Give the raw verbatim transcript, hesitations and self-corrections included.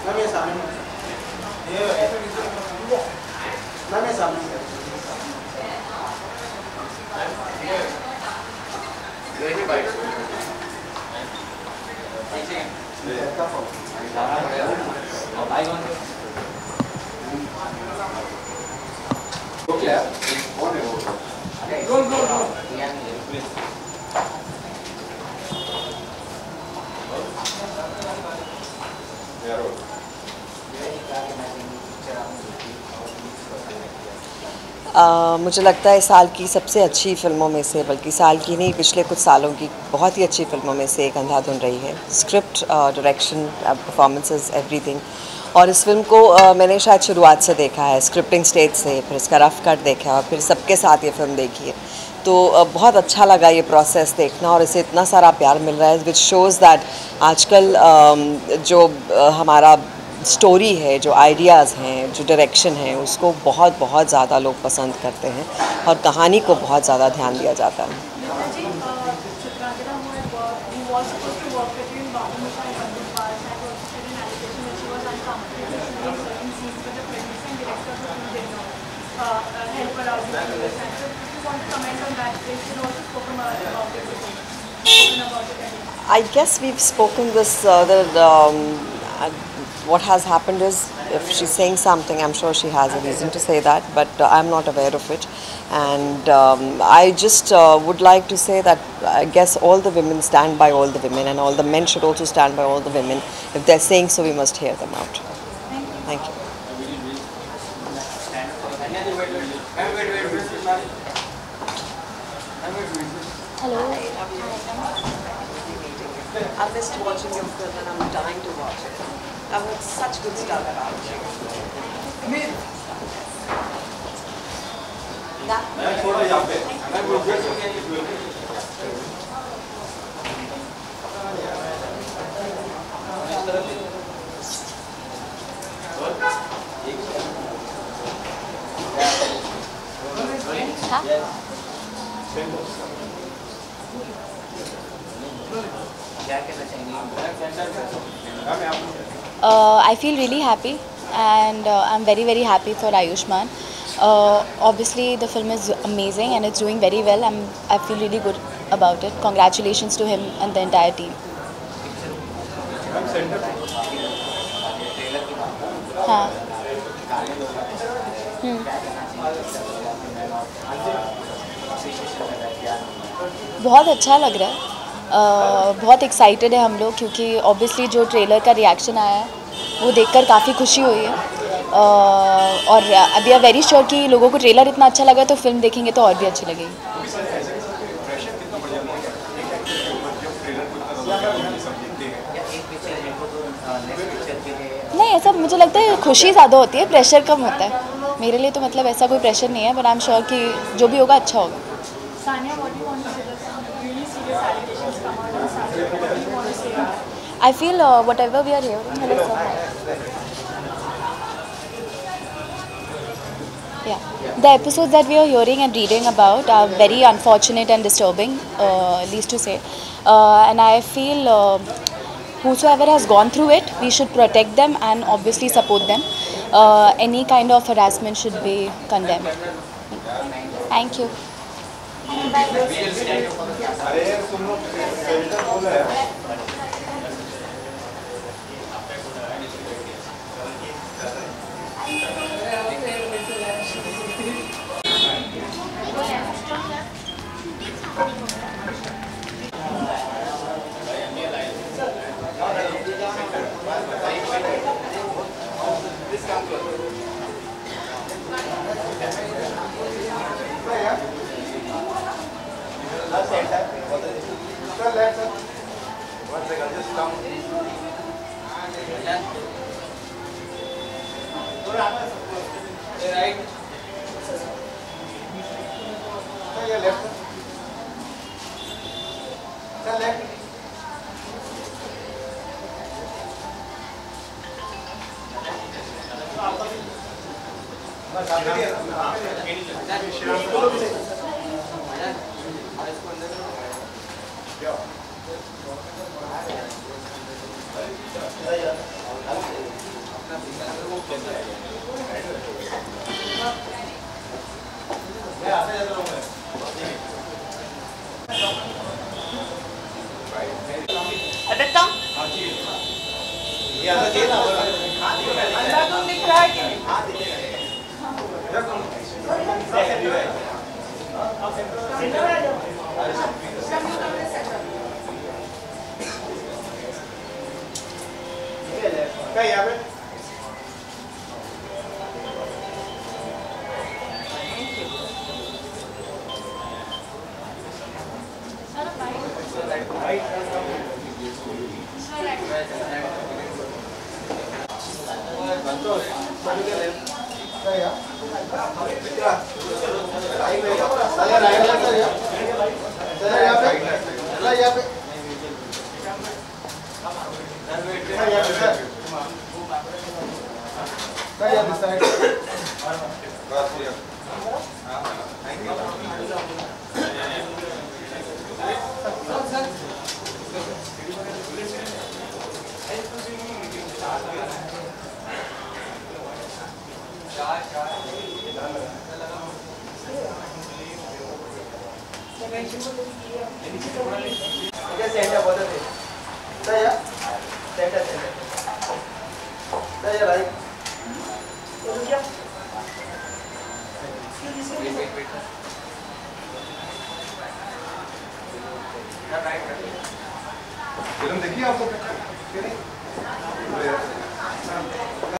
Ma'am ये सामने ये मैम ये सामने Uh, मुझे लगता है साल की सबसे अच्छी फ़िल्मों में से, बल्कि साल की नहीं पिछले कुछ सालों की बहुत ही अच्छी फ़िल्मों में से एक अंधाधुन रही है। Script, direction, performances, everything. और इस फिल्म को uh, मैंने शायद शुरुआत से देखा है, स्क्रिप्टिंग स्टेज से, फिर इसका रफ कट देखा और फिर सबके साथ ये फिल्म देखी है। तो uh, बहुत अच्छा लगा ये प्रोसेस देखना और इसे इतना सारा प्यार मिल रहा है, विच शोज़ दैट आजकल uh, जो uh, हमारा स्टोरी है, जो आइडियाज़ हैं, जो डायरेक्शन है, उसको बहुत बहुत ज़्यादा लोग पसंद करते हैं और कहानी को बहुत ज़्यादा ध्यान दिया जाता है। I guess we've spoken this, uh, that um, uh, what has happened is, if she's saying something, I'm sure she has a reason to say that, but uh, I'm not aware of it. And um, I just uh, would like to say that I guess all the women stand by all the women, and all the men should also stand by all the women. If they're saying so, we must hear them out. Thank you. Hello. I missed watching your film and I'm dying to watch it. I've heard such good stuff about you. Amir. Uh, I feel really happy, and uh, I'm very very happy for Ayushmann. Uh, obviously, the film is amazing and it's doing very well. I'm I feel really good about it. Congratulations to him and the entire team. हाँ. हम्म. बहुत अच्छा लग रहा है. Uh, बहुत excited है हम लोग, क्योंकि ऑब्वियसली जो ट्रेलर का रिएक्शन आया है वो देखकर काफ़ी खुशी हुई है. uh, और अभी आर वेरी श्योर कि लोगों को ट्रेलर इतना अच्छा लगा तो फिल्म देखेंगे तो और भी अच्छी लगेगी. नहीं, ऐसा मुझे लगता है खुशी ज़्यादा होती है, प्रेशर कम होता है. मेरे लिए तो मतलब ऐसा कोई प्रेशर नहीं है, बट आई एम श्योर कि जो भी होगा अच्छा होगा. I feel uh, whatever we are hearing, hello sir. Yeah, the episodes that we are hearing and reading about are very unfortunate and disturbing, uh, least to say. Uh, and I feel uh, whosoever has gone through it, we should protect them and obviously support them. Uh, any kind of harassment should be condemned. Thank you. Yeah. ये आना चाहिए ना अंधाधुन दिख रहा है कि नहीं? क्या यहाँ पे सेंटर बोलते थे सही है सेंटर सेंटर सही है भाई तो क्या फिल्म देखिए आपको